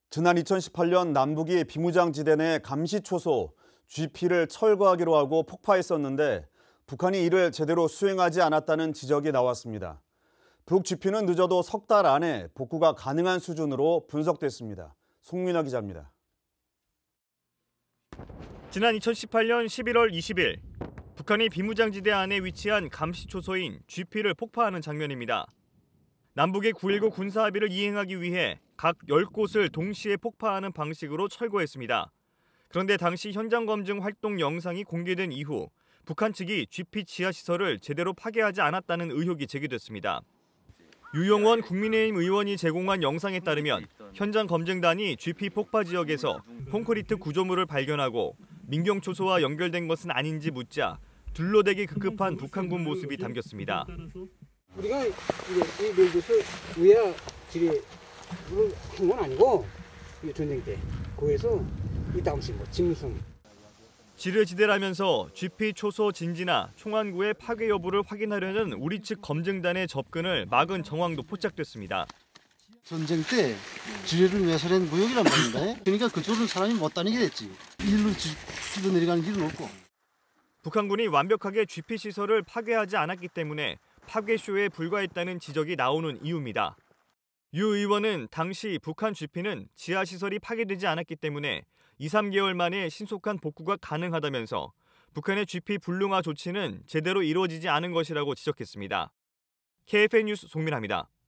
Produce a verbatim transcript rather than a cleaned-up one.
지난 이천십팔 년 남북이 비무장지대 내 감시초소 지피를 철거하기로 하고 폭파했었는데 북한이 이를 제대로 수행하지 않았다는 지적이 나왔습니다. 북 지피는 늦어도 석 달 안에 복구가 가능한 수준으로 분석됐습니다. 송민아 기자입니다. 지난 이천십팔 년 십일월 이십일 북한이 비무장지대 안에 위치한 감시초소인 지피를 폭파하는 장면입니다. 남북의 구일구 군사합의를 이행하기 위해 각 열 곳을 동시에 폭파하는 방식으로 철거했습니다. 그런데 당시 현장 검증 활동 영상이 공개된 이후 북한 측이 지피 지하시설을 제대로 파괴하지 않았다는 의혹이 제기됐습니다. 유영원 국민의힘 의원이 제공한 영상에 따르면 현장 검증단이 지피 폭파 지역에서 콘크리트 구조물을 발견하고 민경초소와 연결된 것은 아닌지 묻자 둘러대기 급급한 북한군 모습이 담겼습니다. 우리가 이게 이 밀도수 위야 집에 한 건 아니고 이 전쟁 때 거기서 이따금씩 뭐 짐승. 지뢰지대라면서 지피 초소 진지나 총안구의 파괴 여부를 확인하려는 우리 측 검증단의 접근을 막은 정황도 포착됐습니다. 전쟁 때 지뢰를 외설한 구역이란 말입니다. 그러니까 그쪽으로 사람이 못 다니게 됐지. 일로 수도 내려가는 길은 없고. 북한군이 완벽하게 지피 시설을 파괴하지 않았기 때문에 파괴쇼에 불과했다는 지적이 나오는 이유입니다. 유 의원은 당시 북한 지피는 지하시설이 파괴되지 않았기 때문에 이, 삼 개월 만에 신속한 복구가 가능하다면서 북한의 지피 불능화 조치는 제대로 이루어지지 않은 것이라고 지적했습니다. 케이에프엔 뉴스 송민아입니다.